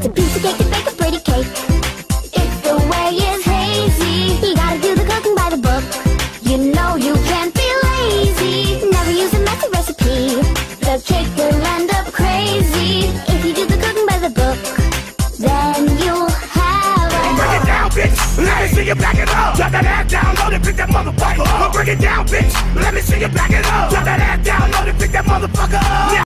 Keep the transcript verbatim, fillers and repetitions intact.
It's a piece of cake to bake a pretty cake. If the way is hazy, you gotta do the cooking by the book. You know you can't be lazy. Never use a messy recipe. The cake will end up crazy. If you do the cooking by the book, then you'll have a Break it down, bitch. Let me see you back it up. Drop that ass down, load it, pick that motherfucker up. Break it down, bitch. Let me see you back it up. Drop that ass down, load it, pick that motherfucker up.